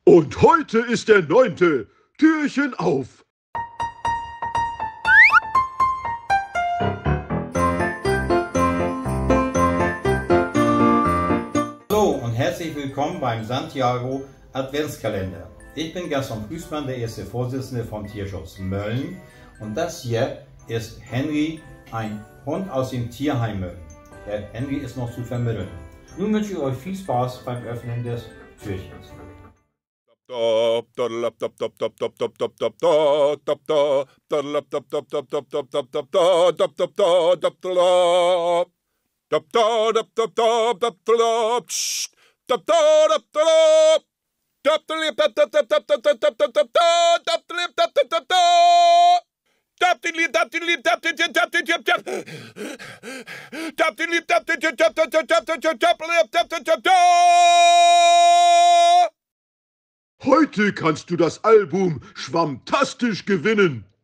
Und heute ist der 9. Türchen auf. Hallo und herzlich willkommen beim Santiago Adventskalender. Ich bin Gaston Plüßmann, der erste Vorsitzende vom Tierschutz Mölln. Und das hier ist Henry, ein Hund aus dem Tierheim Mölln. Der Henry ist noch zu vermitteln. Nun wünsche ich euch viel Spaß beim Öffnen des Türchens. Heute kannst du das Album Schwammtastisch gewinnen.